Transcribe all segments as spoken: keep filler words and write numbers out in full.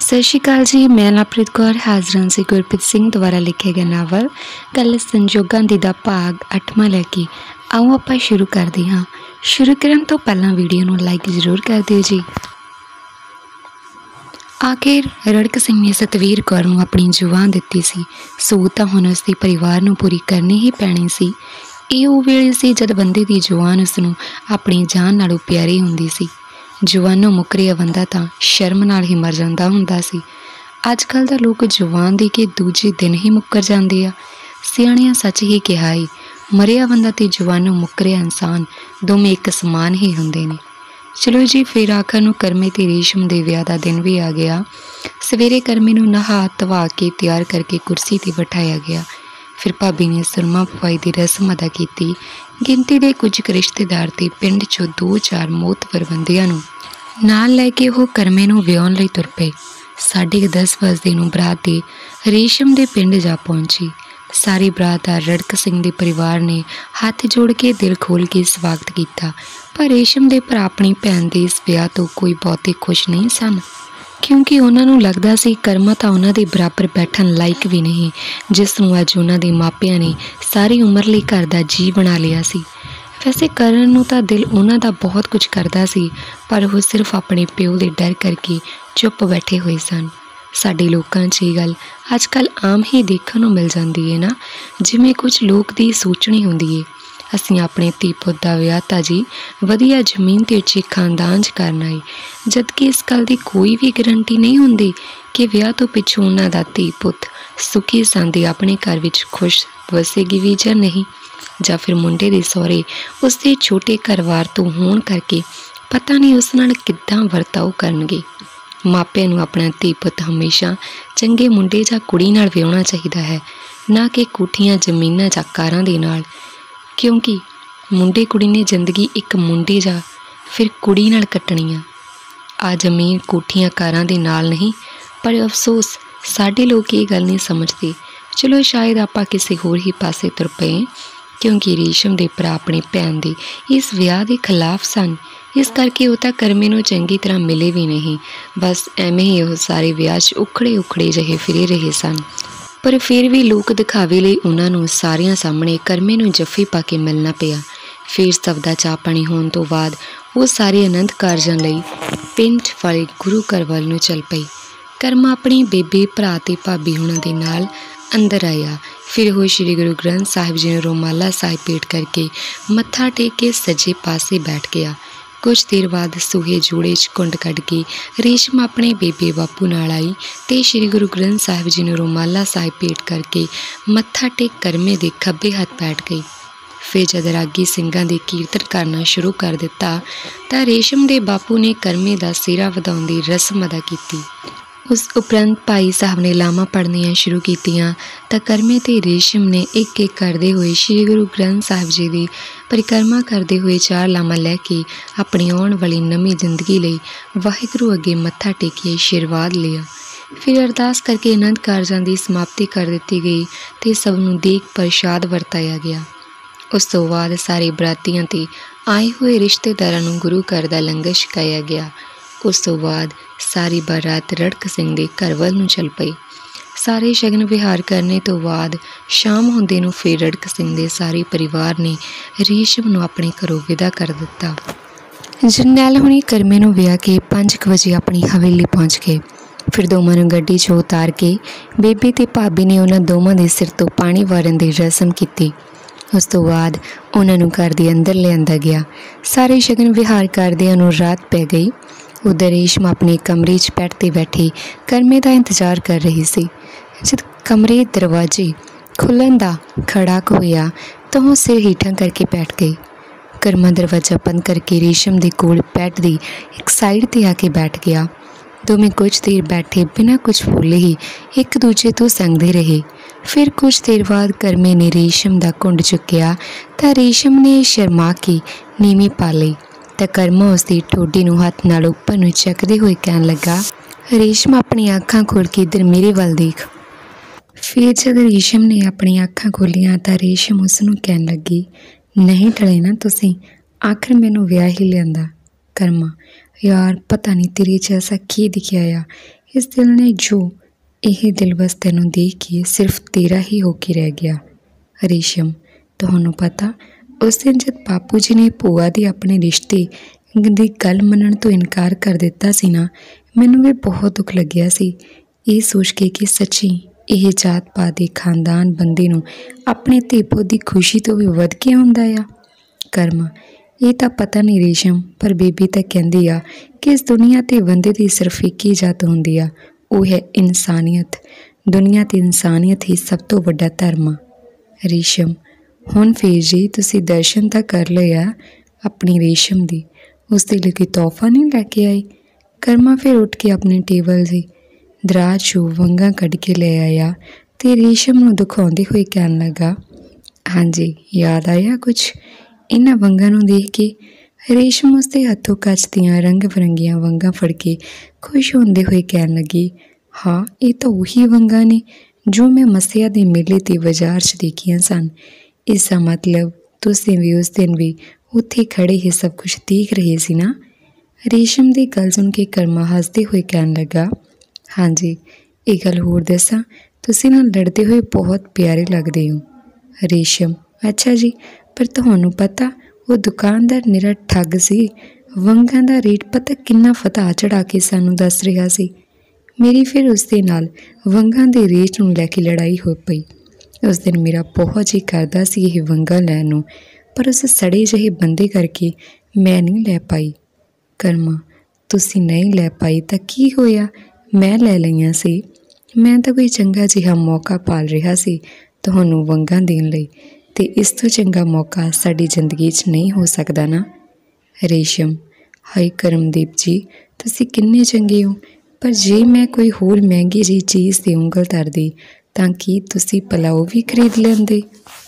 सत श्री अकाल जी। मैं लवप्रीत कौर हाज़र हाँ गुरप्रीत सिंह द्वारा लिखे गए नावल गल संजोगां दी दा भाग अठवां लैके आओ आपां शुरू करते हाँ। शुरू करन तो पहलां वीडियो नूं लाइक जरूर कर दिओ जी। आखिर रड़क सिंह ने सतवीर कौर नूं अपनी जुबान दित्ती सी, सो तां हुण उसदे परिवार नूं पूरी करनी ही पैणी सी। ਇਹ ਉਹ ਵੇਲੇ ਸੀ जद बंदे की जुबान उसनूं अपनी जान नालों प्यारी हुंदी सी। जुबानों मुकरिया बंदा तां शर्म नाल ही मर जांदा हुंदा सी। अजकल दा लोग जुबान दे के दूजे दिन ही मुकर जांदे आ। सियाणियां सच ही कहा है, मरिया बंदा ते जुबानों मुकरिया इंसान दोवें एक समान ही हुंदे ने। चलो जी, फिर आखिर नूं करमे ते रेशम दे विआह दा दिन भी आ गया। सवेरे करमे नूं नहा धवा के तैयार करके कुर्सी ते बिठाया गया। फिर भाभी ने सुरमा पवाई की रस्म अदा की। गिनती के कुछ रिश्तेदार ते पिंड चों दो चार मोतबर बंदियां नूं नाल लैके वो करमे नूं विआउण लई तुर पे। साढ़े दस बजदे नूं बरात दे रेशम दे पिंड जा पहुंची। सारी बरात दा रड़क सिंह दे परिवार ने हाथ जोड़ के दिल खोल के स्वागत किया, पर रेशम दे भरा अपनी भैन दे इस विआह तो कोई बहुते खुश नहीं सन, क्योंकि उन्होंने लगता सी करमा तो उन्होंने बराबर बैठन लायक भी नहीं, जिसनों अज उन्होंने मापिया ने सारी उम्र लिए घर का जी बना लिया सी। वैसे करन नूं तां दिल उन्हां दा बहुत कुछ करता सी, पर वो सिर्फ अपने प्यो के डर करके चुप बैठे हुए सन। साडे लोकां च ये गल अजकल आम ही देखने को मिल जाती है ना, जिवें कुछ लोग दी सोचनी हुंदी है, असीं अपने धी पुत दा विआह तां जी वधिया जमीन ते उच्चे खानदान च करना है, जबकि इस गल की कोई भी गारंटी नहीं हुंदी कि विआह तो पिछों उन्हां दा धी पुत सुखी सांदी अपने घर विच खुश वसेगी भी जां नहीं, जां फिर मुंडे दे सहुरे उसके छोटे घरवार तो होण करके पता नहीं उस नाल किद्दां वरताओ करनगे। मापिਆਂ ਨੂੰ अपना धी पुत हमेशा चंगे मुंडे जां कुड़ी नाल विआहना चाहिदा है, ना कि कोठियां जमीनां जां कारां दे नाल, क्योंकि मुंडे कुड़ी ने जिंदगी एक मुंडे जां फिर कुड़ी नाल कट्टनी आ। आ जमीन कोठियां कारां दे नाल नहीं, पर अफसोस साडे लोग ये गल नहीं समझते। चलो शायद आपां किसी होर ही पासे तुर पए, क्योंकि रेशम दे भरा अपनी भैन दे इस विआह के खिलाफ सन, इस करके वो तां करमे नूं चंगी तरह मिले भी नहीं। बस एवें ही वो सारे विआह च उखड़े उखड़े जहे फिरे रहे सन, पर फिर भी लोक दिखावे लई उन्हां नूं सारियां सामने करमे नूं जफ्फी पा के मिलना पिया। फिर सब दा चाह पानी होण तो बाद वो सारे आनंद कारजां लई पिंड वाले गुरु घर वल नूं चल पई। करमा अपनी बेबे भरा ते भाभी हुणां दे नाल अंदर आया। फिर वो श्री गुरु ग्रंथ साहिब जी ने रोमाला साहिब भेंट करके मत्था टेक के सज्जे पासे बैठ गया। कुछ देर बाद सूहे जोड़े च कुंड कढ़ के रेशम अपने बेबे बापू नाल आई ते श्री गुरु ग्रंथ साहिब जी ने रोमाला साहिब भेंट करके मत्था टेक करमे दे खब्बे हाथ बैठ गई। फिर जद रागी सिंगां दे कीर्तन करना शुरू कर दिता तां रेशम दे बापू ने करमे दा सिरा वधाउण दी रस्म अदा की। उस उपरंत भाई साहब ने लामा पढ़नियां शुरू कीतियां तां करमे ते रेशम ने एक एक करते हुए श्री गुरु ग्रंथ साहिब जी की परिक्रमा करते हुए चार लामा लैके अपनी आने वाली नवी जिंदगी लई वाहिगुरू अगे मत्था टेकिए आशीर्वाद लिया। फिर अरदास करके आनंद कारजां की समाप्ति कर दी गई तो सबनूं देख प्रसाद वरताया गया। उस तो बाद सारे बरातियां ते आए हुए रिश्तेदारां नूं गुरु घर दा लंगर छकाया गया। उस तो बाद सारी बारात रड़क सिंह दे घर वल नूं चल पई। सारे शगन विहार करने तो बाद शाम होंदे नूं फिर रड़क सिंह दे सारे परिवार ने रेशम नूं अपने घरों विदा कर दिता। जरनैल हुणी करमे नूं विआह के पांच बजे अपनी हवेली पहुँच गए। फिर दोवां नूं गड्डी चों उतार के बेबे ते भाभी ने उन्हां दोवां दे सिर तो पानी वारन दी रस्म कीती। उस तो बाद उन्हां नूं घर दे अंदर लिआंदा गया। सारे शगन विहार करदिआं नूं रात पै गई। उधर रेशम अपने कमरे च बैठ ते बैठी करमे का इंतजार कर रही सी। जब कमरे दरवाजे खुलन दा खड़ाक होया तो वह सिर हीठा करके बैठ गई। करमा दरवाजा बंद करके रेशम दे कोल बैठ दी एक साइड ते आके बैठ गया। दोवें कुछ देर बैठे बिना कुछ बोले ही एक दूजे तो संगदे रहे। फिर कुछ देर बाद करमे ने रेशम दा घुंड चुकिया तां रेशम ने शर्मा के नीवी पा लई तां करमा उसकी ठोडी नूं हथ नाल उपर नूं चकदे हुए कहन लगा, रेशम अपनी अखां खोल के इधर मेरे वल देख। फिर जब रेशम ने अपनी अखां खोलियां तां रेशम उसनूं कहन लगी, नहीं टले ना तुसीं, आखिर मैनूं विआह ही लिआंदा। करमा, यार पता नहीं तेरे च ऐसा की दिखिया आ, इस दिल ने जो ਇਹ ਦਿਲ ਬਸ ਤੈਨੂੰ ਦੇਖ ਕੇ ਸਿਰਫ ਤੇਰਾ ਹੀ ਹੋ ਕੇ ਰਹਿ ਗਿਆ। ਰੇਸ਼ਮ, ਤੁਹਾਨੂੰ ਪਤਾ ਉਸ ਦਿਨ ਜਦ ਬਾਪੂ ਜੀ ਨੇ ਭੂਆ ਦੀ ਆਪਣੇ ਰਿਸ਼ਤੇ ਦੀ ਗੱਲ ਮੰਨਣ ਤੋਂ ਇਨਕਾਰ ਕਰ ਦਿੱਤਾ ਸੀ ਨਾ, ਮੈਨੂੰ ਵੀ ਬਹੁਤ ਦੁੱਖ ਲੱਗਿਆ ਸੀ, ਇਹ ਸੋਚ ਕੇ ਕਿ ਸੱਚੀ ਇਹ ਜਾਤ ਪਾਤ ਦੇ ਖਾਨਦਾਨ ਬੰਦੇ ਨੂੰ ਆਪਣੇ ਧੀ ਪੁੱਤ ਦੀ ਖੁਸ਼ੀ ਤੋਂ ਵੀ ਵੱਧ ਕੇ ਹੁੰਦਾ ਆ। ਕਰਮਾ, ਇਹ ਤਾਂ ਪਤਾ ਨਹੀਂ ਰੇਸ਼ਮ, ਪਰ ਬੀਬੀ ਤਾਂ ਕਹਿੰਦੀ ਆ ਕਿ ਇਸ ਦੁਨੀਆ 'ਤੇ ਬੰਦੇ ਦੀ ਸਿਰਫ ਇੱਕ ਹੀ ਜਾਤ ਹੁੰਦੀ ਆ, ਉਹ ਹੈ ਇਨਸਾਨੀਅਤ। ਦੁਨੀਆ 'ਤੇ ਇਨਸਾਨੀਅਤ ਹੀ ਸਭ ਤੋਂ ਵੱਡਾ ਧਰਮ ਆ। ਰੇਸ਼ਮ, ਹੁਣ ਫਿਰ ਜੀ ਤੁਸੀਂ ਦਰਸ਼ਨ ਤਾਂ ਕਰ ਲਏ ਆ ਆਪਣੀ ਰੇਸ਼ਮ ਦੀ, ਉਸ ਦੇ ਲਈ ਕੋਈ ਤੋਹਫਾ ਨਹੀਂ ਲੈ ਕੇ ਆਈ? ਕਰਮਾ ਫਿਰ ਉੱਠ ਕੇ ਆਪਣੇ ਟੇਬਲ ਦੀ ਦਰਾਜ਼ 'ਚੋਂ ਵੰਗਾਂ ਕੱਢ ਕੇ ਲੈ ਆਇਆ ਅਤੇ ਰੇਸ਼ਮ ਨੂੰ ਦਿਖਾਉਂਦੇ ਹੋਏ ਕਹਿਣ ਲੱਗਾ, ਹਾਂਜੀ ਯਾਦ ਆਇਆ ਕੁਛ? ਇਹਨਾਂ ਵੰਗਾਂ ਨੂੰ ਦੇਖ ਕੇ ਰੇਸ਼ਮ ਉਸ ਦੇ ਹੱਥੋਂ ਕੱਚ ਦੀਆਂ ਰੰਗ ਬਿਰੰਗੀਆਂ ਵੰਗਾਂ ਫੜ ਕੇ ਖੁਸ਼ ਹੁੰਦੇ ਹੋਏ ਕਹਿਣ ਲੱਗੀ, ਹਾਂ ਇਹ ਤਾਂ ਉਹੀ ਵੰਗਾਂ ਨੇ ਜੋ ਮੈਂ ਮੱਸਿਆ ਦੇ ਮੇਲੇ 'ਤੇ ਬਾਜ਼ਾਰ 'ਚ ਦੇਖੀਆਂ ਸਨ। ਇਸ ਦਾ ਮਤਲਬ ਤੁਸੀਂ ਵੀ ਉਸ ਦਿਨ ਵੀ ਉੱਥੇ ਖੜੇ ਹੀ ਸਭ ਕੁਛ ਦੇਖ ਰਹੇ ਸੀ ਨਾ? ਰੇਸ਼ਮ ਦੀ ਗੱਲ ਸੁਣ ਕੇ ਕਰਮਾ ਹੱਸਦੇ ਹੋਏ ਕਹਿਣ ਲੱਗਾ, ਹਾਂਜੀ ਇਹ ਗੱਲ ਹੋਰ ਦੱਸਾਂ, ਤੁਸੀਂ ਨਾਲ ਲੜਦੇ ਹੋਏ ਬਹੁਤ ਪਿਆਰੇ ਲੱਗਦੇ ਹੋ। ਰੇਸ਼ਮ, ਅੱਛਾ ਜੀ, ਪਰ ਤੁਹਾਨੂੰ ਪਤਾ ਉਹ ਦੁਕਾਨਦਾਰ ਨਿਰਾ ਠੱਗ ਸੀ। ਵੰਗਾਂ ਦਾ ਰੇਟ ਪਤਾ ਕਿੰਨਾ ਵਧਾ ਚੜ੍ਹਾ ਕੇ ਸਾਨੂੰ ਦੱਸ ਰਿਹਾ ਸੀ। ਮੇਰੀ ਫਿਰ ਉਸ ਦੇ ਨਾਲ ਵੰਗਾਂ ਦੇ ਰੇਟ ਨੂੰ ਲੈ ਕੇ ਲੜਾਈ ਹੋ ਪਈ। ਉਸ ਦਿਨ ਮੇਰਾ ਬਹੁਤ ਜੀ ਕਰਦਾ ਸੀ ਇਹ ਵੰਗਾਂ ਲੈਣ ਨੂੰ, ਪਰ ਉਸ ਸੜੇ ਜਿਹੇ ਬੰਦੇ ਕਰਕੇ ਮੈਂ ਨਹੀਂ ਲੈ ਪਾਈ। ਕਰਮਾ, ਤੁਸੀਂ ਨਹੀਂ ਲੈ ਪਾਈ ਤਾਂ ਕੀ ਹੋਇਆ, ਮੈਂ ਲੈ ਲਈਆਂ ਸੀ। ਮੈਂ ਤਾਂ ਕੋਈ ਚੰਗਾ ਜਿਹਾ ਮੌਕਾ ਪਾਲ ਰਿਹਾ ਸੀ ਤੁਹਾਨੂੰ ਵੰਗਾਂ ਦੇਣ ਲਈ, ਅਤੇ ਇਸ ਤੋਂ ਚੰਗਾ ਮੌਕਾ ਸਾਡੀ ਜ਼ਿੰਦਗੀ 'ਚ ਨਹੀਂ ਹੋ ਸਕਦਾ ਨਾ। ਰੇਸ਼ਮ, ਹਾਏ ਕਰਮਦੀਪ ਜੀ, ਤੁਸੀਂ ਕਿੰਨੇ ਚੰਗੇ ਹੋ, ਪਰ ਜੇ ਮੈਂ ਕੋਈ ਹੋਰ ਮਹਿੰਗੀ ਜਿਹੀ ਚੀਜ਼ 'ਤੇ ਉਂਗਲ ਧਰਦੀ ਤਾਂ ਕੀ ਤੁਸੀਂ ਭਲਾ ਉਹ ਵੀ ਖਰੀਦ ਲੈਂਦੇ?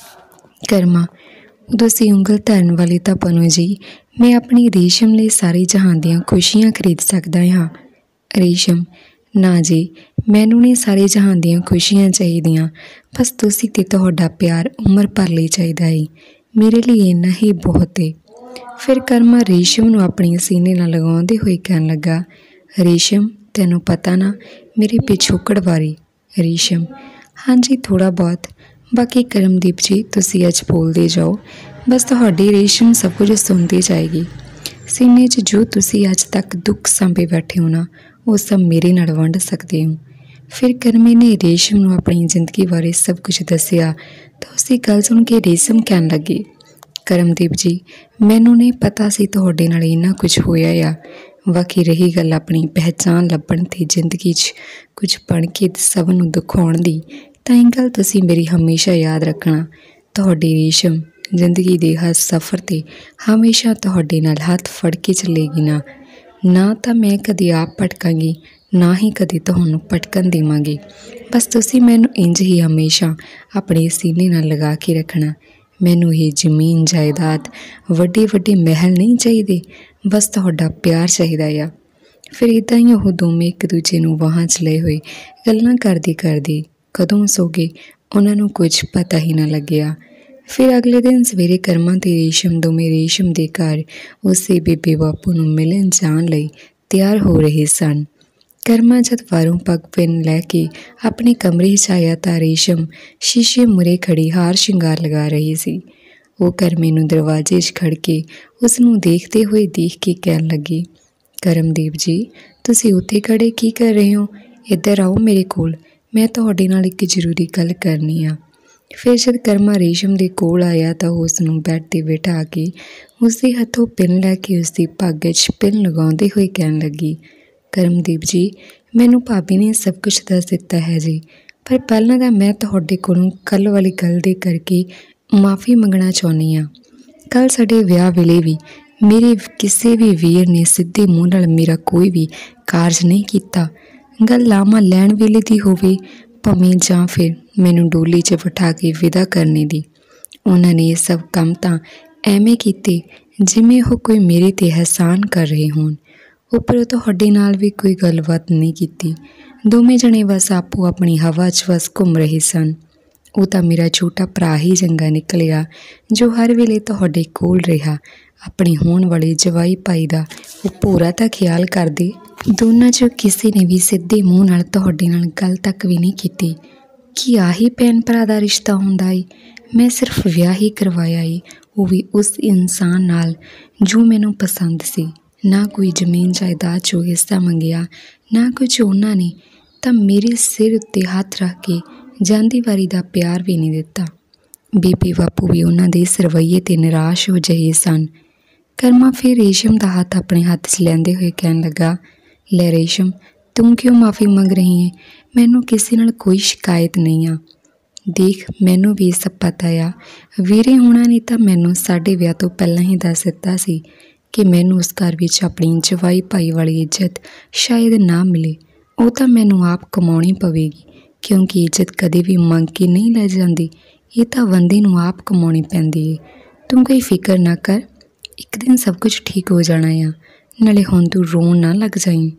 ਕਰਮਾ, ਉਦੋਂ ਅਸੀਂ ਉਂਗਲ ਧਰਨ ਵਾਲੇ ਤਾਂ ਬਣੋ ਜੀ, ਮੈਂ ਆਪਣੀ ਰੇਸ਼ਮ ਲਈ ਸਾਰੀ ਜਹਾਨ ਦੀਆਂ ਖੁਸ਼ੀਆਂ ਖਰੀਦ ਸਕਦਾ ਹਾਂ। ਰੇਸ਼ਮ, ਨਾ ਜੀ, ਮੈਨੂੰ ਨਹੀਂ ਸਾਰੇ ਜਹਾਨ ਦੀਆਂ ਖੁਸ਼ੀਆਂ ਚਾਹੀਦੀਆਂ, ਬਸ ਤੁਸੀਂ ਅਤੇ ਤੁਹਾਡਾ ਪਿਆਰ ਉਮਰ ਭਰ ਲਈ ਚਾਹੀਦਾ ਹੈ, ਮੇਰੇ ਲਈ ਇੰਨਾ ਹੀ ਬਹੁਤ ਹੈ। ਫਿਰ ਕਰਮਾ ਰੇਸ਼ਮ ਨੂੰ ਆਪਣੇ ਸੀਨੇ ਨਾਲ ਲਗਾਉਂਦੇ ਹੋਏ ਕਹਿਣ ਲੱਗਾ, ਰੇਸ਼ਮ ਤੈਨੂੰ ਪਤਾ ਨਾ ਮੇਰੀ ਪਿਛੋਕੜ ਬਾਰੇ? ਰੇਸ਼ਮ, ਹਾਂਜੀ ਥੋੜ੍ਹਾ ਬਹੁਤ, ਬਾਕੀ ਕਰਮਦੀਪ ਜੀ ਤੁਸੀਂ ਅੱਜ ਬੋਲਦੇ ਜਾਓ, ਬਸ ਤੁਹਾਡੀ ਰੇਸ਼ਮ ਸਭ ਕੁਝ ਸੁਣਦੀ ਜਾਏਗੀ। ਸੀਨੇ 'ਚ ਜੋ ਤੁਸੀਂ ਅੱਜ ਤੱਕ ਦੁੱਖ ਸਾਂਭੇ ਬੈਠੇ ਹੋ ਨਾ, ਉਹ ਸਭ ਮੇਰੇ ਨਾਲ ਵੰਡ ਸਕਦੇ ਹੋ। ਫਿਰ ਕਰਮੇ ਨੇ ਰੇਸ਼ਮ ਨੂੰ ਆਪਣੀ ਜ਼ਿੰਦਗੀ ਬਾਰੇ ਸਭ ਕੁਝ ਦੱਸਿਆ ਤਾਂ ਉਸਦੀ ਗੱਲ ਸੁਣ ਕੇ ਰੇਸ਼ਮ ਕਹਿਣ ਲੱਗੀ, ਕਰਮਦੀਪ ਜੀ ਮੈਨੂੰ ਨਹੀਂ ਪਤਾ ਸੀ ਤੁਹਾਡੇ ਨਾਲ ਇੰਨਾ ਕੁਝ ਹੋਇਆ ਆ। ਬਾਕੀ ਰਹੀ ਗੱਲ ਆਪਣੀ ਪਹਿਚਾਣ ਲੱਭਣ ਅਤੇ ਜ਼ਿੰਦਗੀ 'ਚ ਕੁਝ ਬਣ ਕੇ ਸਭ ਨੂੰ ਦਿਖਾਉਣ ਦੀ, ਤਾਂ ਇਹ ਗੱਲ ਤੁਸੀਂ ਮੇਰੀ ਹਮੇਸ਼ਾ ਯਾਦ ਰੱਖਣਾ। ਤੁਹਾਡੀ ਰੇਸ਼ਮ ਜ਼ਿੰਦਗੀ ਦੇ ਹਰ ਸਫ਼ਰ 'ਤੇ ਹਮੇਸ਼ਾ ਤੁਹਾਡੇ ਨਾਲ ਹੱਥ ਫੜ ਕੇ ਚੱਲੇਗੀ ਨਾ। ਨਾ ਤਾਂ ਮੈਂ ਕਦੇ ਆਪ ਭਟਕਾਂਗੀ, ਨਾ ਹੀ ਕਦੇ ਤੁਹਾਨੂੰ ਭਟਕਣ ਦੇਵਾਂਗੀ। ਬਸ ਤੁਸੀਂ ਮੈਨੂੰ ਇੰਝ ਹੀ ਹਮੇਸ਼ਾ ਆਪਣੇ ਸੀਨੇ ਨਾਲ ਲਗਾ ਕੇ ਰੱਖਣਾ। ਮੈਨੂੰ ਇਹ ਜ਼ਮੀਨ ਜਾਇਦਾਦ ਵੱਡੇ ਵੱਡੇ ਮਹਿਲ ਨਹੀਂ ਚਾਹੀਦੇ, ਬਸ ਤੁਹਾਡਾ ਪਿਆਰ ਚਾਹੀਦਾ ਆ। ਫਿਰ ਇੱਦਾਂ ਹੀ ਉਹ ਦੋਵੇਂ ਇੱਕ ਦੂਜੇ ਨੂੰ ਬਾਹਾਂ 'ਚ ਲਏ ਹੋਏ ਗੱਲਾਂ ਕਰਦੇ ਕਰਦੇ ਕਦੋਂ ਸੋ ਗਏ ਉਹਨਾਂ ਨੂੰ ਕੁਝ ਪਤਾ ਹੀ ਨਾ ਲੱਗਿਆ। ਫਿਰ ਅਗਲੇ ਦਿਨ ਸਵੇਰੇ ਕਰਮਾ ਅਤੇ ਰੇਸ਼ਮ ਦੋਵੇਂ ਰੇਸ਼ਮ ਦੇ ਘਰ ਉਸੇ ਬੇਬੇ ਬਾਪੂ ਨੂੰ ਮਿਲਣ ਜਾਣ ਲਈ ਤਿਆਰ ਹੋ ਰਹੇ ਸਨ। ਕਰਮਾ ਜਦ ਬਾਹਰੋਂ ਪੱਗ ਪਿੰਨ ਲੈ ਕੇ ਆਪਣੇ ਕਮਰੇ 'ਚ ਆਇਆ ਤਾਂ ਰੇਸ਼ਮ ਸ਼ੀਸ਼ੇ ਮੂਹਰੇ ਖੜੀ ਹਾਰ ਸ਼ਿੰਗਾਰ ਲਗਾ ਰਹੀ ਸੀ। ਉਹ ਕਰਮੇ ਨੂੰ ਦਰਵਾਜ਼ੇ 'ਚ ਖੜ੍ਹ ਕੇ ਉਸ ਨੂੰ ਦੇਖਦੇ ਹੋਏ ਦੇਖ ਕੇ ਕਹਿਣ ਲੱਗੀ, ਕਰਮਦੀਪ ਜੀ ਤੁਸੀਂ ਉੱਥੇ ਖੜ੍ਹੇ ਕੀ ਕਰ ਰਹੇ ਹੋ? ਇੱਧਰ ਆਓ ਮੇਰੇ ਕੋਲ, ਮੈਂ ਤੁਹਾਡੇ ਨਾਲ ਇੱਕ ਜ਼ਰੂਰੀ ਗੱਲ ਕਰਨੀ ਆ। ਫਿਰ ਜਦ ਕਰਮਾ ਰੇਸ਼ਮ ਦੇ ਕੋਲ ਆਇਆ ਤਾਂ ਉਸ ਨੂੰ ਬੈੱਡ 'ਤੇ ਬਿਠਾ ਕੇ ਉਸਦੇ ਹੱਥੋਂ ਪਿੰਨ ਲੈ ਕੇ ਉਸਦੀ ਪੱਗ 'ਚ ਪਿੰਨ ਲਗਾਉਂਦੇ ਹੋਏ ਕਹਿਣ ਲੱਗੀ, ਕਰਮਦੀਪ ਜੀ ਮੈਨੂੰ ਭਾਬੀ ਨੇ ਸਭ ਕੁਛ ਦੱਸ ਦਿੱਤਾ ਹੈ ਜੀ, ਪਰ ਪਹਿਲਾਂ ਤਾਂ ਮੈਂ ਤੁਹਾਡੇ ਕੋਲੋਂ ਕੱਲ੍ਹ ਵਾਲੀ ਗੱਲ ਦੇ ਕਰਕੇ ਮਾफ़ੀ ਮੰਗਣਾ ਚਾਹੁੰਦੀ ਹਾਂ। ਕੱਲ੍ਹ ਸਾਡੇ ਵਿਆਹ ਵੇਲੇ ਵੀ ਮੇਰੇ ਕਿਸੇ ਵੀ ਵੀਰ ਨੇ ਸਿੱਧੇ ਮੂੰਹ ਨਾਲ ਮੇਰਾ ਕੋਈ ਵੀ ਕਾਰਜ ਨਹੀਂ ਕੀਤਾ। ਗੱਲ ਲਾਮਾ ਲੈਣ ਵੇਲੇ ਦੀ ਹੋਵੇ ਭਾਵੇਂ ਜਾਂ ਫਿਰ ਮੈਨੂੰ ਡੋਲੀ 'ਚ ਬਿਠਾ ਕੇ ਵਿਦਾ ਕਰਨੇ ਦੀ, ਉਹਨਾਂ ਨੇ ਇਹ ਸਭ ਕੰਮ ਤਾਂ ਐਵੇਂ ਕੀਤੇ ਜਿਵੇਂ ਉਹ ਕੋਈ ਮੇਰੇ 'ਤੇ ਅਹਿਸਾਨ ਕਰ ਰਹੇ ਹੋਣ। ਉੱਪਰੋਂ ਤੁਹਾਡੇ ਨਾਲ ਵੀ ਕੋਈ ਗੱਲਬਾਤ ਨਹੀਂ ਕੀਤੀ। ਦੋਵੇਂ ਜਣੇ ਬਸ ਆਪੋ ਆਪਣੀ ਹਵਾ 'ਚ ਬਸ ਘੁੰਮ ਰਹੇ ਸਨ। ਉਹ ਤਾਂ ਮੇਰਾ ਛੋਟਾ ਭਰਾ ਹੀ ਚੰਗਾ ਨਿਕਲਿਆ ਜੋ ਹਰ ਵੇਲੇ ਤੁਹਾਡੇ ਕੋਲ ਰਿਹਾ। ਆਪਣੇ ਹੋਣ ਵਾਲੇ ਜਵਾਈ ਭਾਈ ਦਾ ਉਹ ਪੂਰਾ ਤਾਂ ਖਿਆਲ ਕਰਦੇ। ਦੋਨਾਂ 'ਚੋਂ ਕਿਸੇ ਨੇ ਵੀ ਸਿੱਧੇ ਮੂੰਹ ਨਾਲ ਤੁਹਾਡੇ ਨਾਲ ਗੱਲ ਤੱਕ ਵੀ ਨਹੀਂ ਕੀਤੀ। ਕੀ ਆਹੀ ਭੈਣ ਭਰਾ ਦਾ ਰਿਸ਼ਤਾ ਹੁੰਦਾ ਏ? ਮੈਂ ਸਿਰਫ ਵਿਆਹ ਹੀ ਕਰਵਾਇਆ ਏ, ਉਹ ਵੀ ਉਸ ਇਨਸਾਨ ਨਾਲ ਜੋ ਮੈਨੂੰ ਪਸੰਦ ਸੀ। ਨਾ ਕੋਈ ਜ਼ਮੀਨ ਜਾਇਦਾਦ 'ਚੋਂ ਹਿੱਸਾ ਮੰਗਿਆ, ਨਾ ਕੁਝ ਉਹਨਾਂ ਨੇ ਤਾਂ ਮੇਰੇ ਸਿਰ ਉੱਤੇ ਹੱਥ ਰੱਖ ਕੇ ਜਾਂਦੀ ਵਾਰੀ ਦਾ ਪਿਆਰ ਵੀ ਨਹੀਂ ਦਿੱਤਾ। ਬੀਬੀ ਬਾਪੂ ਵੀ ਉਹਨਾਂ ਦੇ ਇਸ ਰਵੱਈਏ 'ਤੇ ਨਿਰਾਸ਼ ਹੋ ਜਿਹੇ ਸਨ। ਕਰਮਾ ਫਿਰ ਰੇਸ਼ਮ ਦਾ ਹੱਥ ਆਪਣੇ ਹੱਥ 'ਚ ਲੈਂਦੇ ਹੋਏ ਕਹਿਣ ਲੱਗਾ, ਲੈ ਰੇਸ਼ਮ, ਤੂੰ ਕਿਉਂ ਮਾफ़ੀ ਮੰਗ ਰਹੀ ਹੈ? ਮੈਨੂੰ ਕਿਸੇ ਨਾਲ ਕੋਈ ਸ਼ਿਕਾਇਤ ਨਹੀਂ ਆ। ਦੇਖ, ਮੈਨੂੰ ਵੀ ਸਭ ਪਤਾ ਆ। ਵੀਰੇ ਹੋਣਾ ਨੇ ਤਾਂ ਮੈਨੂੰ ਸਾਡੇ ਵਿਆਹ ਤੋਂ ਪਹਿਲਾਂ ਹੀ ਦੱਸ ਦਿੱਤਾ ਸੀ ਕਿ ਮੈਨੂੰ ਉਸ ਘਰ ਵਿੱਚ ਆਪਣੀ ਜਵਾਈ ਭਾਈ ਵਾਲੀ ਇੱਜ਼ਤ ਸ਼ਾਇਦ ਨਾ ਮਿਲੇ। ਉਹ ਤਾਂ ਮੈਨੂੰ ਆਪ ਕਮਾਉਣੀ ਪਵੇਗੀ, ਕਿਉਂਕਿ ਇੱਜ਼ਤ ਕਦੇ ਵੀ ਮੰਗ ਕੇ ਨਹੀਂ ਲੈ ਜਾਂਦੀ, ਇਹ ਤਾਂ ਬੰਦੇ ਨੂੰ ਆਪ ਕਮਾਉਣੀ ਪੈਂਦੀ ਏ। ਤੂੰ ਕੋਈ ਫਿਕਰ ਨਾ ਕਰ, ਇੱਕ ਦਿਨ ਸਭ ਕੁਝ ਠੀਕ ਹੋ ਜਾਣਾ ਆ। ਨਾਲੇ ਹੁਣ ਤੂੰ ਰੋਣ ਨਾ ਲੱਗ ਜਾਈਂ।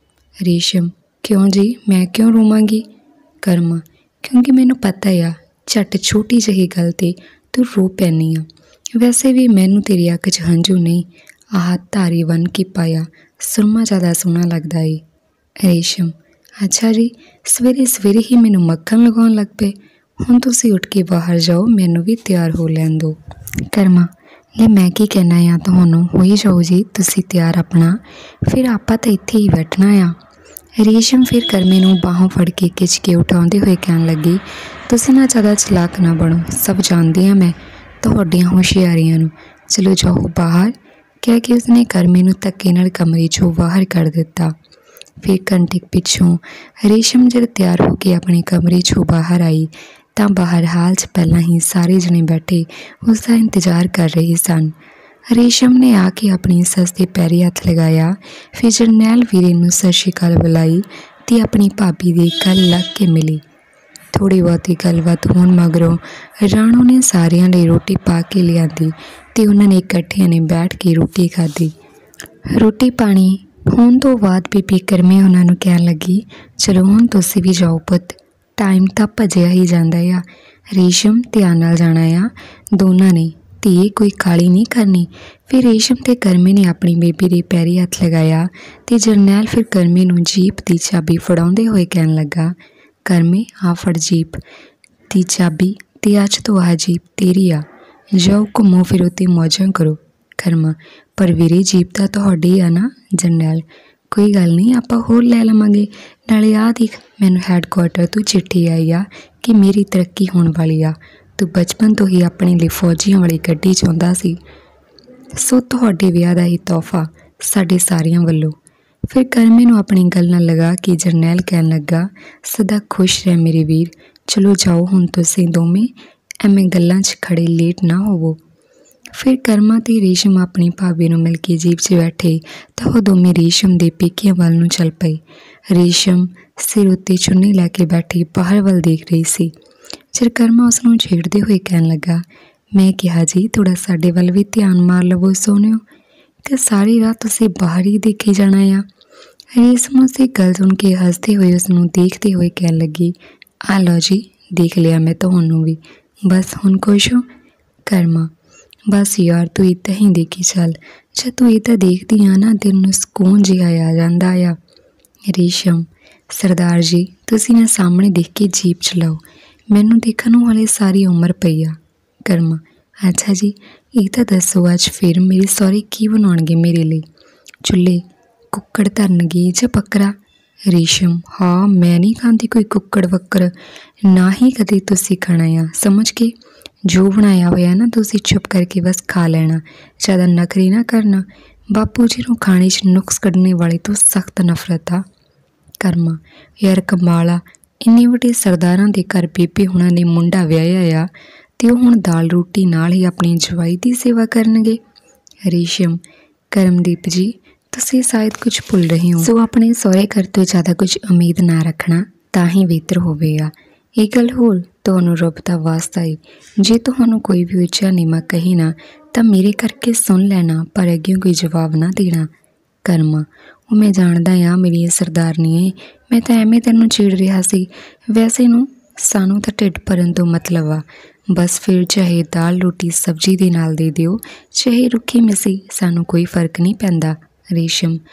ਰੇਸ਼ਮ, ਕਿਉਂ ਜੀ, ਮੈਂ ਕਿਉਂ ਰੋਵਾਂਗੀ? ਕਰਮਾ, ਕਿਉਂਕਿ ਮੈਨੂੰ ਪਤਾ ਆ ਝੱਟ ਛੋਟੀ ਜਿਹੀ ਗੱਲ 'ਤੇ ਤੂੰ ਰੋ ਪੈਂਦੀ ਆ। ਵੈਸੇ ਵੀ ਮੈਨੂੰ ਤੇਰੀ ਅੱਖ 'ਚ ਹੰਝੂ ਨਹੀਂ, ਆਹ ਧਾਰੀ ਬਣ ਕੇ ਪਾਇਆ ਸੁਰਮਾ ਜ਼ਿਆਦਾ ਸੋਹਣਾ ਲੱਗਦਾ ਏ। ਰੇਸ਼ਮ, ਅੱਛਾ ਜੀ, ਸਵੇਰੇ ਸਵੇਰੇ ਹੀ ਮੈਨੂੰ ਮੱਖਣ ਲਗਾਉਣ ਲੱਗ ਪਏ। ਹੁਣ ਤੁਸੀਂ ਉੱਠ ਕੇ ਬਾਹਰ ਜਾਓ, ਮੈਨੂੰ ਵੀ ਤਿਆਰ ਹੋ ਲੈਣ ਦਿਓ। ਕਰਮਾ, ਲੈ ਮੈਂ ਕੀ ਕਹਿਣਾ ਆ ਤੁਹਾਨੂੰ, ਹੋਈ ਜਾਓ ਜੀ ਤੁਸੀਂ ਤਿਆਰ ਆਪਣਾ, ਫਿਰ ਆਪਾਂ ਤਾਂ ਇੱਥੇ ਹੀ ਬੈਠਣਾ ਆ। ਰੇਸ਼ਮ ਫਿਰ ਕਰਮੇ ਨੂੰ ਬਾਹੋਂ ਫੜ ਕੇ ਖਿੱਚ ਕੇ ਉਠਾਉਂਦੇ ਹੋਏ ਕਹਿਣ ਲੱਗੀ, ਤੁਸੀਂ ਨਾ ਜ਼ਿਆਦਾ ਚਲਾਕ ਨਾ ਬਣੋ, ਸਭ ਜਾਣਦੀ ਹਾਂ ਮੈਂ ਤੁਹਾਡੀਆਂ ਹੁਸ਼ਿਆਰੀਆਂ ਨੂੰ। ਚਲੋ ਜਾਓ ਬਾਹਰ, ਕਹਿ ਕੇ ਉਸਨੇ ਕਰਮੇ ਨੂੰ ਧੱਕੇ ਨਾਲ ਕਮਰੇ 'ਚੋਂ ਬਾਹਰ ਕੱਢ ਦਿੱਤਾ। ਫਿਰ ਘੰਟੇ ਪਿੱਛੋਂ ਰੇਸ਼ਮ ਜਦ ਤਿਆਰ ਹੋ ਕੇ ਆਪਣੇ ਕਮਰੇ 'ਚੋਂ ਬਾਹਰ ਆਈ ਤਾਂ ਬਾਹਰ ਹਾਲ 'ਚ ਪਹਿਲਾਂ ਹੀ ਸਾਰੇ ਜਣੇ ਬੈਠੇ ਉਸਦਾ ਇੰਤਜ਼ਾਰ ਕਰ ਰਹੇ ਸਨ। ਰੇਸ਼ਮ ਨੇ ਆ ਕੇ ਆਪਣੀ ਸੱਸ ਦੇ ਪੈਰੀਂ ਹੱਥ ਲਗਾਇਆ, ਫਿਰ ਜਰਨੈਲ ਵੀਰੇ ਨੂੰ ਸਤਿ ਸ਼੍ਰੀ ਅਕਾਲ ਬੁਲਾਈ ਅਤੇ ਆਪਣੀ ਭਾਬੀ ਦੇ ਗਲ ਲੱਗ ਕੇ ਮਿਲੀ। ਥੋੜ੍ਹੀ ਬਹੁਤੀ ਗੱਲਬਾਤ ਹੋਣ ਮਗਰੋਂ ਰਾਣੋ ਨੇ ਸਾਰਿਆਂ ਲਈ ਰੋਟੀ ਪਾ ਕੇ ਲਿਆਂਦੀ ਅਤੇ ਉਹਨਾਂ ਨੇ ਇਕੱਠਿਆਂ ਨੇ ਬੈਠ ਕੇ ਰੋਟੀ ਖਾਧੀ। ਰੋਟੀ ਪਾਣੀ ਹੋਣ ਤੋਂ ਬਾਅਦ ਬੀਬੀ ਕਰਮੇ ਉਹਨਾਂ ਨੂੰ ਕਹਿਣ ਲੱਗੀ, ਚਲੋ ਹੁਣ ਤੁਸੀਂ ਵੀ ਜਾਓ ਪੁੱਤ, ਟਾਈਮ ਤਾਂ ਭੱਜਿਆ ਹੀ ਜਾਂਦਾ ਆ। ਰੇਸ਼ਮ, ਧਿਆਨ ਨਾਲ ਜਾਣਾ ਆ ਦੋਨਾਂ ਨੇ, ਧੀਏ ਕੋਈ ਕਾਹਲੀ ਨਹੀਂ ਕਰਨੀ। ਫਿਰ ਰੇਸ਼ਮ ਅਤੇ ਕਰਮੇ ਨੇ ਆਪਣੀ ਬੇਬੀ ਦੇ ਪੈਰੀਂ ਹੱਥ ਲਗਾਇਆ ਅਤੇ ਜਰਨੈਲ ਫਿਰ ਕਰਮੇ ਨੂੰ ਜੀਪ ਦੀ ਚਾਬੀ ਫੜਾਉਂਦੇ ਹੋਏ ਕਹਿਣ ਲੱਗਾ, ਕਰਮੇ ਆ ਫੜ ਜੀਪ ਦੀ ਚਾਬੀ ਅਤੇ ਅੱਜ ਤੋਂ ਆਹ ਜੀਪ ਤੇਰੀ ਆ, ਜਾਓ ਘੁੰਮੋ ਫਿਰੋ ਅਤੇ ਮੌਜਾਂ ਕਰੋ। ਕਰਮਾ, ਪਰ ਵੀਰੇ ਜੀਪ ਤਾਂ ਤੁਹਾਡੀ ਆ ਨਾ। ਜਰਨੈਲ, ਕੋਈ ਗੱਲ ਨਹੀਂ, ਆਪਾਂ ਹੋਰ ਲੈ ਲਵਾਂਗੇ। ਨਾਲੇ ਆਹ ਦੇਖ, ਮੈਨੂੰ ਹੈੱਡਕੁਆਟਰ ਤੋਂ ਚਿੱਠੀ ਆਈ ਆ ਕਿ ਮੇਰੀ ਤਰੱਕੀ ਹੋਣ ਵਾਲੀ ਆ। ਤੂੰ ਬਚਪਨ ਤੋਂ ਹੀ ਆਪਣੇ ਲਈ ਫੌਜੀਆਂ ਵਾਲੀ ਗੱਡੀ ਚਾਹੁੰਦਾ ਸੀ, ਸੋ ਤੁਹਾਡੇ ਵਿਆਹ ਦਾ ਹੀ ਤੋਹਫਾ ਸਾਡੇ ਸਾਰਿਆਂ ਵੱਲੋਂ। ਫਿਰ ਕਰਮੇ ਨੂੰ ਆਪਣੀ ਗੱਲ ਨਾਲ ਲਗਾ ਕੇ ਜਰਨੈਲ ਕਹਿਣ ਲੱਗਾ, ਸਦਾ ਖੁਸ਼ ਰਹਿ ਮੇਰੇ ਵੀਰ। ਚਲੋ ਜਾਓ ਹੁਣ ਤੁਸੀਂ ਦੋਵੇਂ, ਐਵੇਂ ਗੱਲਾਂ 'ਚ ਖੜੇ ਲੇਟ ਨਾ ਹੋਵੋ। ਫਿਰ ਕਰਮਾ ਅਤੇ ਰੇਸ਼ਮ ਆਪਣੀ ਭਾਬੀ ਨੂੰ ਮਿਲ ਕੇ ਜੀਪ 'ਚ ਬੈਠੇ ਤਾਂ ਉਹ ਦੋਵੇਂ ਰੇਸ਼ਮ ਦੇ ਪੇਕਿਆਂ ਵੱਲ ਨੂੰ ਚੱਲ ਪਏ। ਰੇਸ਼ਮ ਸਿਰ ਉੱਤੇ ਚੁੰਨੀ ਲੈ ਕੇ ਬੈਠੀ ਬਾਹਰ ਵੱਲ ਦੇਖ ਰਹੀ ਸੀ। ਫਿਰ ਕਰਮਾ ਉਸ ਨੂੰ ਛੇੜਦੇ ਹੋਏ ਕਹਿਣ ਲੱਗਾ, ਮੈਂ ਕਿਹਾ ਜੀ ਥੋੜ੍ਹਾ ਸਾਡੇ ਵੱਲ ਵੀ ਧਿਆਨ ਮਾਰ ਲਵੋ ਸੋਹਣਿਓ, ਕਿ ਸਾਰੀ ਰਾਤ ਤੁਸੀਂ ਬਾਹਰ ਹੀ ਦੇਖੀ ਜਾਣਾ ਆ। ਰੇਸ਼ਮ ਉਸਦੀ ਗੱਲ ਸੁਣ ਕੇ ਹੱਸਦੇ ਹੋਏ ਉਸ ਨੂੰ ਦੇਖਦੇ ਹੋਏ ਕਹਿਣ ਲੱਗੀ, ਆ ਲਓ ਜੀ, ਦੇਖ ਲਿਆ ਮੈਂ ਤੁਹਾਨੂੰ ਵੀ, ਬਸ ਹੁਣ ਖੁਸ਼ ਹੋ? ਕਰਮਾ, ਬਸ ਯਾਰ ਤੂੰ ਇੱਦਾਂ ਹੀ ਦੇਖੀ ਚੱਲ, ਜੇ ਤੂੰ ਇੱਦਾਂ ਦੇਖਦੀ ਆ ਨਾ ਦਿਲ ਨੂੰ ਸਕੂਨ ਜਿਹਾ ਆ ਜਾਂਦਾ ਆ। ਰੇਸ਼ਮ, ਸਰਦਾਰ ਜੀ ਤੁਸੀਂ ਨਾ ਸਾਹਮਣੇ ਦੇਖ ਕੇ ਜੀਪ ਚਲਾਓ, ਮੈਨੂੰ ਦੇਖਣ ਨੂੰ ਹਾਲੇ ਸਾਰੀ ਉਮਰ ਪਈ ਆ। ਕਰਮਾ, ਅੱਛਾ ਜੀ, ਇਹ ਤਾਂ ਦੱਸੋ ਅੱਜ ਫਿਰ ਮੇਰੇ ਸਹੁਰੇ ਕੀ ਬਣਾਉਣਗੇ ਮੇਰੇ ਲਈ? ਚੁੱਲ੍ਹੇ ਕੁੱਕੜ ਧਰਨਗੇ ਜਾਂ ਬੱਕਰਾ? ਰੇਸ਼ਮ, ਹਾਂ ਮੈਂ ਨਹੀਂ ਖਾਂਦੀ ਕੋਈ ਕੁੱਕੜ ਵੱਕੜ, ਨਾ ਹੀ ਕਦੇ ਤੁਸੀਂ ਖਾਣਾ ਆ, ਸਮਝ ਕੇ ਜੋ ਬਣਾਇਆ ਹੋਇਆ ਨਾ ਤੁਸੀਂ ਚੁੱਪ ਕਰਕੇ ਬਸ ਖਾ ਲੈਣਾ, ਜ਼ਿਆਦਾ ਨਖਰੇ ਨਾ ਕਰਨਾ। ਬਾਪੂ ਜੀ ਨੂੰ ਖਾਣੇ 'ਚ ਨੁਕਸ ਕੱਢਣੇ ਵਾਲੇ ਤੋਂ ਸਖਤ ਨਫ਼ਰਤ ਆ। ਕਰਮਾ, ਯਾਰ ਕਮਾਲ ਆ, ਇੰਨੇ ਵੱਡੇ ਸਰਦਾਰਾਂ ਦੇ ਘਰ ਬੇਬੇ ਹੁਣਾਂ ਨੇ ਮੁੰਡਾ ਵਿਆਹਿਆ ਆ ਅਤੇ ਉਹ ਹੁਣ ਦਾਲ ਰੋਟੀ ਨਾਲ ਹੀ ਆਪਣੀ ਜਵਾਈ ਦੀ ਸੇਵਾ ਕਰਨਗੇ। ਰੇਸ਼ਮ, ਕਰਮਦੀਪ ਜੀ ਤੁਸੀਂ ਸ਼ਾਇਦ ਕੁਝ ਭੁੱਲ ਰਹੇ ਹੋ, ਸੋ ਆਪਣੇ ਸਹੁਰੇ ਘਰ ਤੋਂ ਜ਼ਿਆਦਾ ਕੁਝ ਉਮੀਦ ਨਾ ਰੱਖਣਾ ਤਾਂ ਹੀ ਬਿਹਤਰ ਹੋਵੇਗਾ। ਇਹ ਗੱਲ ਹੋਰ ਤੁਹਾਨੂੰ ਰੱਬ ਦਾ ਵਾਸਤਾ ਏ, ਜੇ ਤੁਹਾਨੂੰ ਕੋਈ ਵੀ ਉੱਚਾ ਨੀਵਾਂ ਕਹੇ ਨਾ ਤਾਂ ਮੇਰੇ ਕਰਕੇ ਸੁਣ ਲੈਣਾ, ਪਰ ਅੱਗੇ ਕੋਈ ਜਵਾਬ ਨਾ ਦੇਣਾ। ਕਰਮਾ, ਉਹ ਮੈਂ ਜਾਣਦਾ ਆ ਮੇਰੀ ਸਰਦਾਰਨੀ ਏ, ਮੈਂ ਤਾਂ ਐਵੇਂ ਤੈਨੂੰ ਛੇੜ ਰਿਹਾ ਸੀ, ਵੈਸੇ ਨੂੰ ਸਾਨੂੰ ਤਾਂ ਢਿੱਡ ਭਰਨ ਤੋਂ ਮਤਲਬ ਆ, ਬਸ ਫਿਰ ਚਾਹੇ ਦਾਲ ਰੋਟੀ ਸਬਜ਼ੀ ਦੇ ਨਾਲ ਦੇ ਦਿਓ, ਚਾਹੇ ਰੁੱਖੀ ਮਿੱਸੀ, ਸਾਨੂੰ ਕੋਈ ਫਰਕ ਨਹੀਂ ਪੈਂਦਾ। ਰੇਸ਼ਮ,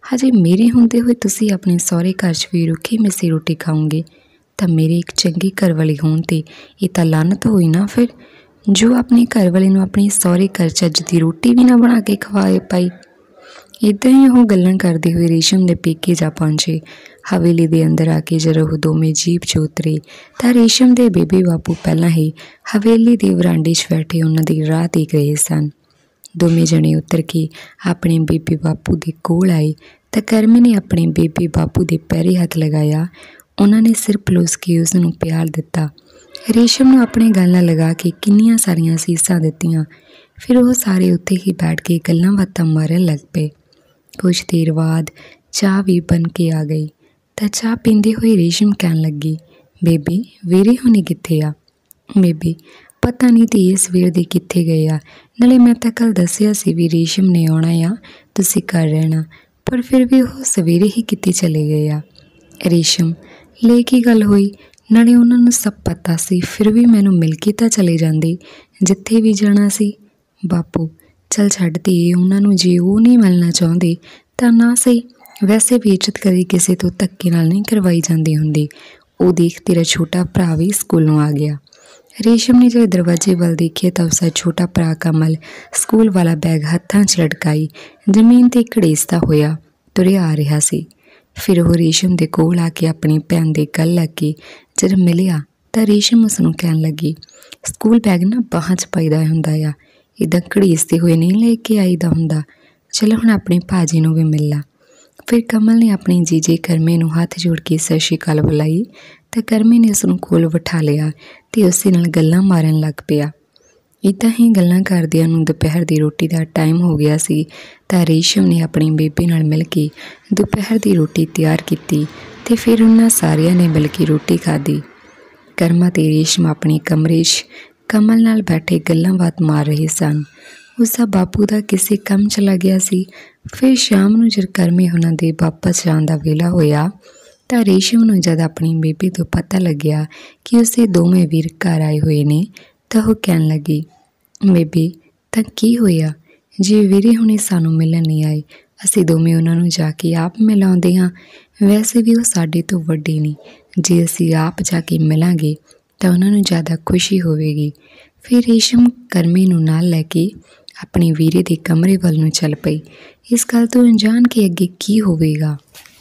ਹਜੇ ਮੇਰੇ ਹੁੰਦੇ ਹੋਏ ਤੁਸੀਂ ਆਪਣੇ ਸਹੁਰੇ ਘਰ 'ਚ ਵੀ ਰੁੱਖੀ ਮਿੱਸੀ ਰੋਟੀ ਖਾਓਗੇ ਤਾਂ ਮੇਰੀ ਇੱਕ ਚੰਗੀ ਘਰਵਾਲੀ ਹੋਣ 'ਤੇ ਇਹ ਤਾਂ ਲਾਹਨਤ ਹੋਈ ਨਾ ਫਿਰ, ਜੋ ਆਪਣੇ ਘਰਵਾਲੇ ਨੂੰ ਆਪਣੀ ਸਹੁਰੇ ਘਰ ਚੱਜ ਦੀ ਰੋਟੀ ਵੀ ਨਾ ਬਣਾ ਕੇ ਖਵਾਏ ਪਾਈ। ਇੱਦਾਂ ਹੀ ਉਹ ਗੱਲਾਂ ਕਰਦੇ ਹੋਏ ਰੇਸ਼ਮ ਦੇ ਪੇਕੇ ਜਾ ਪਹੁੰਚੇ। ਹਵੇਲੀ ਦੇ ਅੰਦਰ ਆ ਕੇ ਜਦੋਂ ਉਹ ਦੋਵੇਂ ਜੀਪ 'ਚ ਉਤਰੇ ਤਾਂ ਰੇਸ਼ਮ ਦੇ ਬੇਬੇ ਬਾਪੂ ਪਹਿਲਾਂ ਹੀ ਹਵੇਲੀ ਦੇ ਵਰਾਂਡੇ 'ਚ ਬੈਠੇ ਉਹਨਾਂ ਦੀ ਰਾਹ ਦੇਖ ਰਹੇ ਸਨ। ਦੋਵੇਂ ਜਣੇ ਉਤਰ ਕੇ ਆਪਣੇ ਬੇਬੇ ਬਾਪੂ ਦੇ ਕੋਲ ਆਏ ਤਾਂ ਕਰਮੀ ਨੇ ਆਪਣੇ ਬੇਬੇ ਬਾਪੂ ਦੇ ਪੈਰੇ ਹੱਥ ਲਗਾਇਆ। ਉਹਨਾਂ ਨੇ ਸਿਰ ਪਲੋਸ ਕੇ ਉਸ ਨੂੰ ਪਿਆਰ ਦਿੱਤਾ। ਰੇਸ਼ਮ ਨੂੰ ਆਪਣੇ ਗਲ ਨਾਲ ਲਗਾ ਕੇ ਕਿੰਨੀਆਂ ਸਾਰੀਆਂ ਅਸੀਸਾਂ ਦਿੱਤੀਆਂ। ਫਿਰ ਉਹ ਸਾਰੇ ਉੱਥੇ ਹੀ ਬੈਠ ਕੇ ਗੱਲਾਂ ਬਾਤਾਂ ਮਾਰਨ ਲੱਗ ਪਏ। ਕੁਛ ਦੇਰ ਬਾਅਦ ਚਾਹ ਵੀ ਬਣ ਕੇ ਆ ਗਈ ਤਾਂ ਚਾਹ ਪੀਂਦੇ ਹੋਏ ਰੇਸ਼ਮ ਕਹਿਣ ਲੱਗੀ, ਬੇਬੀ ਵੀਰੇ ਹੁਣੀ ਕਿੱਥੇ ਆ? ਬੇਬੀ ਪਤਾ ਨਹੀਂ ਧੀਏ ਸਵੇਰ ਦੇ ਕਿੱਥੇ ਗਏ ਆ, ਨਾਲੇ ਮੈਂ ਤਾਂ ਕੱਲ੍ਹ ਦੱਸਿਆ ਸੀ ਵੀ ਰੇਸ਼ਮ ਨੇ ਆਉਣਾ ਆ, ਤੁਸੀਂ ਘਰ ਰਹਿਣਾ, ਪਰ ਫਿਰ ਵੀ ਉਹ ਸਵੇਰੇ ਹੀ ਕਿਤੇ ਚਲੇ ਗਏ ਆ। ਰੇਸ਼ਮ ਲੈ ਕੀ ਗੱਲ ਹੋਈ? ਨਾਲੇ ਉਹਨਾਂ ਨੂੰ ਸਭ ਪਤਾ ਸੀ, ਫਿਰ ਵੀ ਮੈਨੂੰ ਮਿਲ ਕੇ ਤਾਂ ਚਲੇ ਜਾਂਦੇ ਜਿੱਥੇ ਵੀ ਜਾਣਾ ਸੀ। ਬਾਪੂ ਚੱਲ ਛੱਡ ਧੀਏ ਉਹਨਾਂ ਨੂੰ, ਜੇ ਉਹ ਨਹੀਂ ਮਿਲਣਾ ਚਾਹੁੰਦੇ ਤਾਂ ਨਾ ਸਹੀ, ਵੈਸੇ ਵੀ ਇੱਜ਼ਤ ਕਦੇ ਕਿਸੇ ਤੋਂ ਧੱਕੇ ਨਾਲ ਨਹੀਂ ਕਰਵਾਈ ਜਾਂਦੀ ਹੁੰਦੀ। ਉਹ ਦੇਖ ਤੇਰਾ ਛੋਟਾ ਭਰਾ ਵੀ ਸਕੂਲੋਂ ਆ ਗਿਆ। ਰੇਸ਼ਮ ਨੇ ਜਦੋਂ ਦਰਵਾਜ਼ੇ ਵੱਲ ਦੇਖਿਆ ਤਾਂ ਉਸਦਾ ਛੋਟਾ ਭਰਾ ਕਮਲ ਸਕੂਲ ਵਾਲਾ ਬੈਗ ਹੱਥਾਂ 'ਚ ਲਟਕਾਈ ਜ਼ਮੀਨ 'ਤੇ ਘੜੀਸਦਾ ਹੋਇਆ ਤੁਰਿਆ ਆ ਰਿਹਾ ਸੀ। ਫਿਰ ਉਹ ਰੇਸ਼ਮ ਦੇ ਕੋਲ ਆ ਕੇ ਆਪਣੀ ਭੈਣ ਦੇ ਗਲ ਲੱਗ ਕੇ ਜਦ ਮਿਲਿਆ ਤਾਂ ਰੇਸ਼ਮ ਉਸ ਨੂੰ ਕਹਿਣ ਲੱਗੀ, ਸਕੂਲ ਬੈਗ ਨਾ ਬਾਹਾਂ 'ਚ ਪਾਈਦਾ ਹੁੰਦਾ ਆ, ਇੱਦਾਂ ਘੜੀਸਦੇ ਹੋਏ ਨਹੀਂ ਲੈ ਕੇ ਆਈਦਾ ਹੁੰਦਾ। ਚਲੋ ਹੁਣ ਆਪਣੇ ਭਾਜੀ ਨੂੰ ਵੀ ਮਿਲ ਲਾ। ਫਿਰ ਕਮਲ ਨੇ ਆਪਣੀ ਜੀਜੇ ਕਰਮੇ ਨੂੰ ਹੱਥ ਜੋੜ ਕੇ ਸਤਿ ਸ਼੍ਰੀ ਅਕਾਲ ਬੁਲਾਈ ਤਾਂ ਕਰਮੇ ਨੇ ਉਸ ਨੂੰ ਕੋਲ ਬਿਠਾ ਲਿਆ ਅਤੇ ਉਸੇ ਨਾਲ ਗੱਲਾਂ ਮਾਰਨ ਲੱਗ ਪਿਆ। ਇੱਦਾਂ ਹੀ ਗੱਲਾਂ ਕਰਦਿਆਂ ਨੂੰ ਦੁਪਹਿਰ ਦੀ ਰੋਟੀ ਦਾ ਟਾਈਮ ਹੋ ਗਿਆ ਸੀ ਤਾਂ ਰੇਸ਼ਮ ਨੇ ਆਪਣੀ ਬੇਬੇ ਨਾਲ ਮਿਲ ਕੇ ਦੁਪਹਿਰ ਦੀ ਰੋਟੀ ਤਿਆਰ ਕੀਤੀ ਅਤੇ ਫਿਰ ਉਹਨਾਂ ਸਾਰਿਆਂ ਨੇ ਮਿਲ ਕੇ ਰੋਟੀ ਖਾਧੀ। ਕਰਮਾ ਅਤੇ ਰੇਸ਼ਮ ਆਪਣੇ ਕਮਰੇ 'ਚ ਕਮਲ ਨਾਲ ਬੈਠੇ ਗੱਲਾਂ ਬਾਤ ਮਾਰ ਰਹੇ ਸਨ। ਉਸਦਾ ਬਾਪੂ ਦਾ ਕਿਸੇ ਕੰਮ ਚਲਾ ਗਿਆ ਸੀ। ਫਿਰ ਸ਼ਾਮ ਨੂੰ ਜਦ ਕਰਮੇ ਉਹਨਾਂ ਦੇ ਵਾਪਸ ਜਾਣ ਦਾ ਵੇਲਾ ਹੋਇਆ ਤਾਂ ਰੇਸ਼ਮ ਨੂੰ ਜਦ ਆਪਣੀ ਬੇਬੇ ਤੋਂ ਪਤਾ ਲੱਗਿਆ ਕਿ ਉਸਦੇ ਦੋਵੇਂ ਵੀਰ ਘਰ ਆਏ ਹੋਏ ਨੇ ਤਾਂ ਉਹ ਕਹਿਣ ਲੱਗੀ, ਬੇਬੇ ਤਾਂ ਕੀ ਹੋਇਆ? ਜੇ ਵੀਰੇ ਹੁਣੇ ਸਾਨੂੰ ਮਿਲਣ ਨਹੀਂ ਆਏ, ਅਸੀਂ ਦੋਵੇਂ ਉਹਨਾਂ ਨੂੰ ਜਾ ਕੇ ਆਪ ਮਿਲਾਉਂਦੇ ਹਾਂ। ਵੈਸੇ ਵੀ ਉਹ ਸਾਡੇ ਤੋਂ ਵੱਡੇ ਨੇ, ਜੇ ਅਸੀਂ ਆਪ ਜਾ ਕੇ ਮਿਲਾਂਗੇ ਤਾਂ ਉਹਨਾਂ ਨੂੰ ਜ਼ਿਆਦਾ ਖੁਸ਼ੀ ਹੋਵੇਗੀ। ਫਿਰ ਰੇਸ਼ਮ ਕਰਮੇ ਨੂੰ ਨਾਲ ਲੈ ਕੇ ਆਪਣੇ ਵੀਰੇ ਦੇ ਕਮਰੇ ਵੱਲ ਨੂੰ ਚੱਲ ਪਈ, ਇਸ ਗੱਲ ਤੋਂ ਅਣਜਾਣ ਕਿ ਅੱਗੇ ਕੀ ਹੋਵੇਗਾ।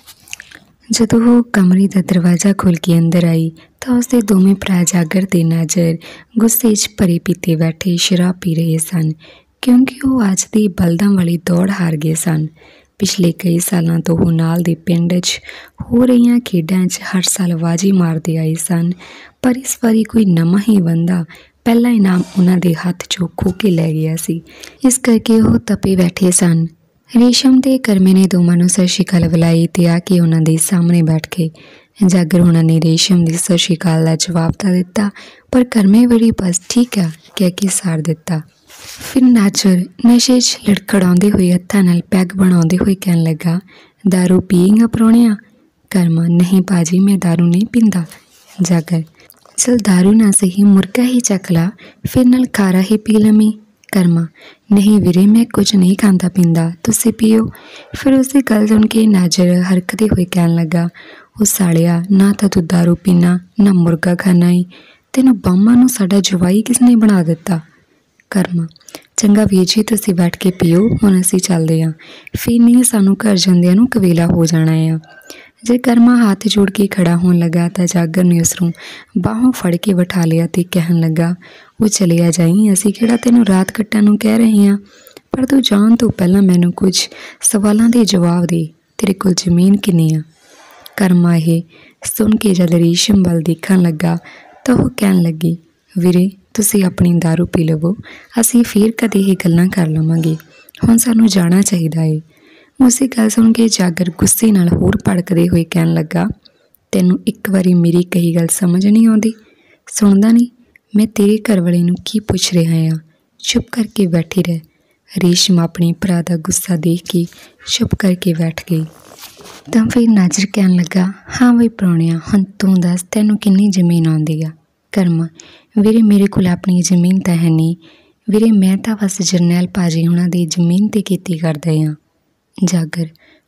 ਜਦੋਂ ਉਹ ਕਮਰੇ ਦਾ ਦਰਵਾਜ਼ਾ ਖੋਲ੍ਹ ਕੇ ਅੰਦਰ ਆਈ ਤਾਂ ਉਸਦੇ ਦੋਵੇਂ ਭਰਾ ਜਾਗਰ ਤੇ ਨਾਜ਼ਰ ਗੁੱਸੇ 'ਚ ਭਰੇ ਪੀਤੇ ਬੈਠੇ ਸ਼ਰਾਬ ਪੀ ਰਹੇ ਸਨ, ਕਿਉਂਕਿ ਉਹ ਅੱਜ ਦੀ ਬਲਦਾਂ ਵਾਲੀ ਦੌੜ ਹਾਰ ਗਏ ਸਨ। ਪਿਛਲੇ ਕਈ ਸਾਲਾਂ ਤੋਂ ਉਹ ਨਾਲ ਦੇ ਪਿੰਡ 'ਚ ਹੋ ਰਹੀਆਂ ਖੇਡਾਂ 'ਚ ਹਰ ਸਾਲ ਬਾਜੀ ਮਾਰਦੇ ਆਏ ਸਨ, ਪਰ ਇਸ ਵਾਰੀ ਕੋਈ ਨਵਾਂ ਹੀ ਬੰਦਾ ਪਹਿਲਾ ਇਨਾਮ ਉਹਨਾਂ ਦੇ ਹੱਥ 'ਚੋਂ ਖੋਹ ਕੇ ਲੈ ਗਿਆ ਸੀ। ਇਸ ਕਰਕੇ ਉਹ ਤਪੇ ਬੈਠੇ ਸਨ। ਰੇਸ਼ਮ ਤੇ ਕਰਮੇ ਨੇ ਦੋਵਾਂ ਨੂੰ ਸਤਿ ਸ਼੍ਰੀ ਅਕਾਲ ਬੁਲਾਈ ਅਤੇ ਆ ਕੇ ਉਹਨਾਂ ਦੇ ਸਾਹਮਣੇ ਬੈਠ ਕੇ ਜਾਗਰ ਉਹਨਾਂ ਨੇ ਰੇਸ਼ਮ ਦੀ ਸਤਿ ਸ਼੍ਰੀ ਅਕਾਲ ਦਾ ਜਵਾਬ ਤਾਂ ਦਿੱਤਾ, ਪਰ ਕਰਮੇ ਬੜੀ ਬਸ ਠੀਕ ਆ ਕਹਿ ਕੇ ਸਾਰ ਦਿੱਤਾ। ਫਿਰ ਨਾਜ਼ਰ ਨਸ਼ੇ 'ਚ ਲੜਖੜਾਉਂਦੇ ਹੋਏ ਹੱਥਾਂ ਨਾਲ ਪੈਗ ਬਣਾਉਂਦੇ ਹੋਏ ਕਹਿਣ ਲੱਗਾ, ਦਾਰੂ ਪੀਏਂਗਾ ਪ੍ਰਾਹੁਣਿਆ? ਕਰਮਾ ਨਹੀਂ ਭਾਜੀ ਮੈਂ ਦਾਰੂ ਨਹੀਂ ਪੀਂਦਾ। ਜਾਗਰ ਚਲ ਦਾਰੂ ਨਾ ਸਹੀ ਮੁਰਗਾ ਹੀ ਚੱਕ ਲਾ, ਫਿਰ ਨਾਲ ਖਾਰਾ ਹੀ ਪੀ ਲਵੀਂ। ਕਰਮਾ ਨਹੀਂ ਵੀਰੇ ਮੈਂ ਕੁਝ ਨਹੀਂ ਖਾਂਦਾ ਪੀਂਦਾ, ਤੁਸੀਂ ਪੀਓ। ਫਿਰ ਉਸਦੀ ਗੱਲ ਸੁਣ ਕੇ ਨਾਜ਼ਰ ਹਰਕਦੇ ਹੋਏ ਕਹਿਣ ਲੱਗਾ, ਉਹ ਸਾਲਿਆ ਨਾ ਤਾਂ ਤੂੰ ਦਾਰੂ ਪੀਣਾ ਨਾ ਮੁਰਗਾ ਖਾਣਾ ਈ, ਤੈਨੂੰ ਬਾਮਾਂ ਨੂੰ ਸਾਡਾ ਜਵਾਈ ਕਿਸ ਨੇ ਬਣਾ ਦਿੱਤਾ? ਕਰਮਾ ਚੰਗਾ ਵੀਰ ਜੀ ਤੁਸੀਂ ਬੈਠ ਕੇ ਪੀਓ, ਹੁਣ ਅਸੀਂ ਚੱਲਦੇ ਹਾਂ, ਫਿਰ ਨਹੀਂ ਸਾਨੂੰ ਘਰ ਜਾਂਦਿਆਂ ਨੂੰ ਕਵੇਲਾ ਹੋ ਜਾਣਾ ਆ। ਜੇ ਕਰਮਾ ਹੱਥ ਜੋੜ ਕੇ ਖੜਾ ਹੋਣ ਲੱਗਾ ਤਾਂ ਜਾਗਰ ਨੇ ਉਸ ਨੂੰ ਬਾਹੋਂ ਫੜ ਕੇ ਬਿਠਾ ਲਿਆ ਅਤੇ ਕਹਿਣ ਲੱਗਾ, ਉਹ ਚਲਿਆ ਜਾਈਂ, ਅਸੀਂ ਕਿਹੜਾ ਤੈਨੂੰ ਰਾਤ ਕੱਟਣ ਨੂੰ ਕਹਿ ਰਹੇ ਹਾਂ, ਪਰ ਤੂੰ ਜਾਣ ਤੋਂ ਪਹਿਲਾਂ ਮੈਨੂੰ ਕੁਝ ਸਵਾਲਾਂ ਦੇ ਜਵਾਬ ਦੇ, ਤੇਰੇ ਕੋਲ ਜ਼ਮੀਨ ਕਿੰਨੀ ਆ? ਕਰਮਾ ਇਹ ਸੁਣ ਕੇ ਜਦ ਰੇਸ਼ਮ ਵੱਲ ਦੇਖਣ ਲੱਗਾ ਤਾਂ ਉਹ ਕਹਿਣ ਲੱਗੀ, ਵੀਰੇ ਤੁਸੀਂ ਆਪਣੀ ਦਾਰੂ ਪੀ ਲਵੋ, ਅਸੀਂ ਫਿਰ ਕਦੇ ਇਹ ਗੱਲਾਂ ਕਰ ਲਵਾਂਗੇ, ਹੁਣ ਸਾਨੂੰ ਜਾਣਾ ਚਾਹੀਦਾ ਏ। ਉਸੇ ਗੱਲ ਸੁਣ ਕੇ ਜਾਗਰ ਗੁੱਸੇ ਨਾਲ ਹੋਰ ਭੜਕਦੇ ਹੋਏ ਕਹਿਣ ਲੱਗਾ, ਤੈਨੂੰ ਇੱਕ ਵਾਰੀ ਮੇਰੀ ਕਹੀ ਗੱਲ ਸਮਝ ਨਹੀਂ ਆਉਂਦੀ? ਸੁਣਦਾ ਨਹੀਂ? ਮੈਂ ਤੇਰੇ ਘਰ ਵਾਲੇ ਨੂੰ ਕੀ ਪੁੱਛ ਰਿਹਾ ਹਾਂ, ਚੁੱਪ ਕਰਕੇ ਬੈਠੀ ਰਹਿ। ਰੇਸ਼ਮ ਆਪਣੇ ਭਰਾ ਦਾ ਗੁੱਸਾ ਦੇਖ ਕੇ ਚੁੱਪ ਕਰਕੇ ਬੈਠ ਗਈ। ਤਾਂ ਫਿਰ ਨਾਜ਼ਰ ਕਹਿਣ ਲੱਗਾ, ਹਾਂ ਬਈ ਪ੍ਰਾਹੁਣਿਆ ਹੁਣ ਤੂੰ ਦੱਸ ਤੈਨੂੰ ਕਿੰਨੀ ਜ਼ਮੀਨ ਆਉਂਦੀ ਆ? ਕਰਮਾ ਵੀਰੇ ਮੇਰੇ ਕੋਲ ਆਪਣੀ ਜ਼ਮੀਨ ਤਾਂ ਹੈ ਨਹੀਂ ਵੀਰੇ, ਮੈਂ ਤਾਂ ਬਸ ਜਰਨੈਲ ਭਾਜੀ ਉਹਨਾਂ ਦੀ ਜ਼ਮੀਨ 'ਤੇ ਖੇਤੀ ਕਰਦਾ ਹਾਂ। ਜਾਗਰ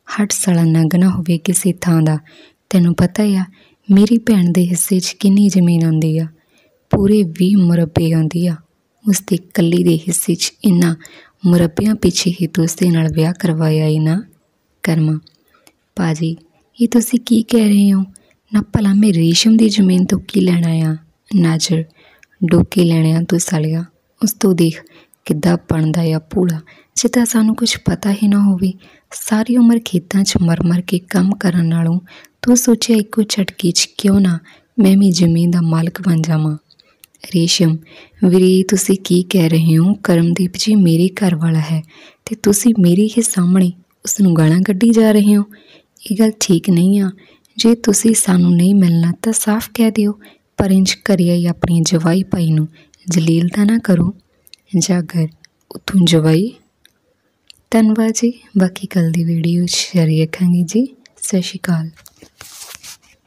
हट साला नंग ना होवे किसी थां दा। तैनूं पता आ मेरी भैन दे हिस्से च किन्नी जमीन आउंदी आ? पूरे ਵੀਹ मुरब्बे आउंदी आ। उसदे कल्ली दे हिस्से च इन्ना मुरब्बियां पिछे ही तूं उसदे नाल विआह करवाया ही ना करमा। भाजी ये तुसी की कह रहे हो? ना भला मैं रेशम की जमीन तो की लैना आ? नाजर डोके लैने आ तू सालिया। उस तो देख किद्दां बनदा आ भूला। जे तां सानूं कुछ पता ही ना होवे, सारी उम्र खेतां च मर मर के काम करन नालों तू सोचिया इक्को झटके च क्यों ना मैं भी जमीन दा मालक बन जावां। रेशम वीरे तुसी की कह रहे हो? करमदीप जी मेरे घर वाला है ते तुसी मेरे ही सामने उसनूं गालां कड्ढी जा रहे हो। ये गल ठीक नहीं आ। जे तुसी सानूं नहीं मिलना तो साफ कह दिओ, पर इंज घरे आई अपने जवाई भाई नूं जलील तां ना करो। जागर उतों जवाई। धन्नवाद जी। बाकी कल दी वीडियो जारी रखांगे जी। सत श्री अकाल।